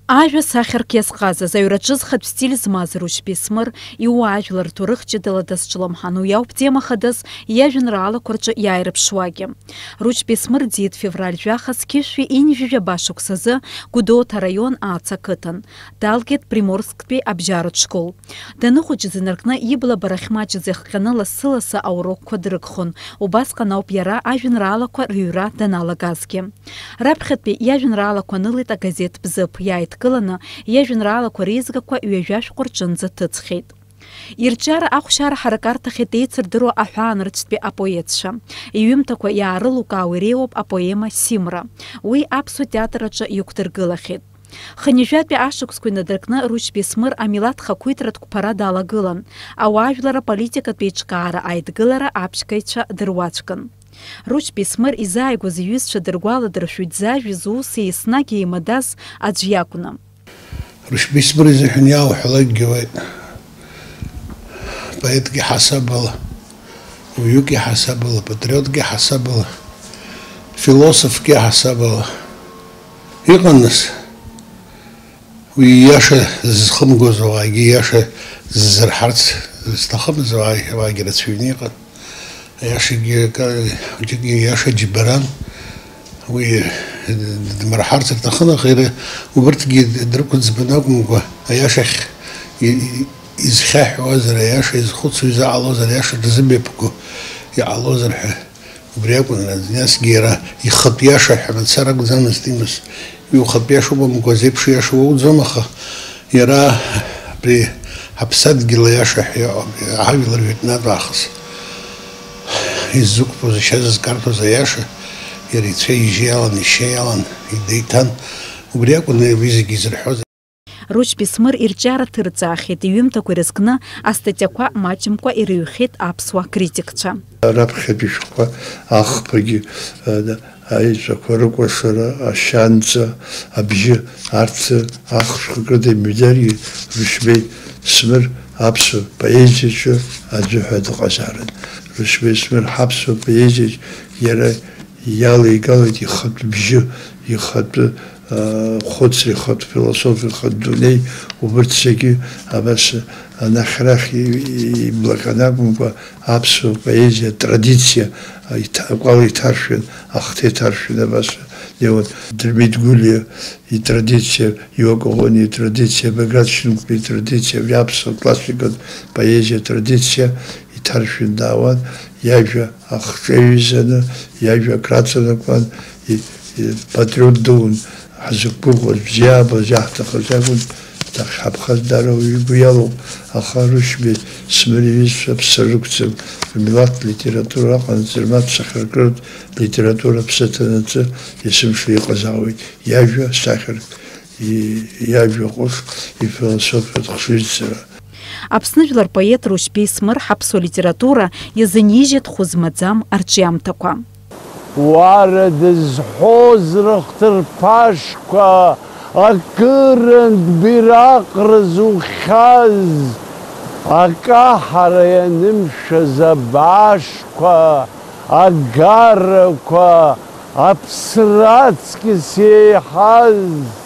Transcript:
Ажәа сахьарк иазҟазаз аҩраҿы зхатә стиль змаз Рушь Бесмыр иуаажәлар рҭоурых ҷыдала дазҿлымҳан, уи ауп тема хадас иажәеинраалақәа рҿы иааирԥшуагьы. Рушь Бесмыр диит февраль жәахас Қьышәи инжәижәаба шықәсазы Гәдоуҭа араион Ааца ақыҭан. Далгеит Приморсктәи абжьаратә школ. Даныхәыҷыз инаркны иблабара ахьмаҷыз иахҟьаны лассы-лассы аурокқәа дрыгхон. Убасҟан ауп иара ажәеинраалақәа рыҩра даналагазгьы. Раԥхьатәи иажәеинраалақәа нылеит агазеҭ Бзыԥ, иааидкыланы иажәеинраалақәа реизгақәа ҩажәа-шәҟәы рҿынӡа ҭыҵхьеит. Ирҿиара ахәшьара ҳаракарҭахьеит еицырдыруа аҳәаанырцәтәи апоетцәа. Иҩымҭақәа иаарылукаауа иреиуоуп апоема Симра. Уи аԥсуа театр аҿы иқәдыргылахьеит. Хынҩажәатәи ашықәсқәа инадыркны Рушь Бесмыр амилаҭ хақәиҭратә қәԥара далагылан. Ауаажәлар аполитикатә еиҿкаара аидгылара аԥшькаҩцәа дыруаӡәкын. Рушь Бесмыр изааигәаз иҩызцәа дыргәаладыршәоит зажәыз ус еснагь еимадаз аӡә иакәны. Рушь Бесмыр изыҳәан иауҳәалакгьы поетгьы ҳасабала, уаҩык иҳасабала, патриотк иҳасабала, философк иҳасабала иҟан нас. Уи ииаша зызхымгоз ауаагьы ииаша ззырҳарц зҭахымыз ауаагьы рацәаҩны иҟан. Иаша џьбаран, уи дмырҳарц рҭахын, аха иара убарҭгьы дрықәыӡбаны акәымкәа аиашахь изхьаҳәуазар, аиаша изхәыцуа изаҟалозар, аиаша рзымҩаԥго иҟалозар ҳәа убри акәын. Насгьы иара ихатә иаша ҳәа мацара акәӡамызт имаз. Ухатә иаша умамкәа зеиԥш иаша уоуӡом, аха иара абри ҳаԥсадгьыл аиаша ҳәа ажәлар жәытәнатә аахыс иззықәԥоз, ишьа зызкарҭәоз аиаша иара ицәа ижьы иалан, ишьа иалан, идеиҭан. Убри акәын уи зегьы изырҳәоз. Рушь Бесмыр ирҿиара ҭырҵаахьеит, иҩымҭақәа ирызкны астатиақәа маҷымкәа ирыҩхьеит аԥсуа критикцәа. Раԥхьатәи шәҟәқәа ахԥагьы аеҵәақәа рыкәашара, ашьанҵа, абжьы, арҭ ахшәқәак рыда имҩадаргьы Рушь Бесмыр аԥсуа поезиаҿы аӡәы ҳәа дыҟазаарын. Рушь Бесмыр ҳаԥсуа поезиаҿ иара иалеигалеит ихатә бжьы, ихатәы хәыцра, ихатә философиа, ихатә дунеи, убарҭ зегьы абас анахь-арахь иблаҟьаны акәымкәа аԥсуа поезиа традициа акәала иҭаршәын, ахҭа иҭаршәын абас. Дырмит Гулиа итрадиция, Иоакоӷониа итрадиция, Багратченко итрадиция, аԥсуа классикатә поезиа традиция иҭаршәын даауан, иажәа ахҿаҩызаны, иажәа акраҵанакуан, патриот дуун ҳзықәгәыӷуаз, бзиабаз, иаҳҭахыз акәын, ҳаԥхаз дара игәы иалоуп, аха Рушь Бесмыр иҩызцәа ԥсы рықәӡам, рмилаҭтә литература аҟанаҵ, рмаҭ-сахьаркыратә литература ԥсы ҭанаҵы есымша иҟазаауеит. Иажәа сахьарк, иажәа ҟәыш, ифилософиатә хшыҩзцара. Аԥсны жәлар поет Рушь Бесмыр ҳаԥсуа литература иазынижьит хәы-змаӡам арҿиамҭақәа. Уара дызҳәоз рыхҭырԥашқәа акырынтә бираҟра зухьаз, акаҳара ианымшәаз абаашқәа, агарақәа, аԥсра аҵкьыс еиҳаз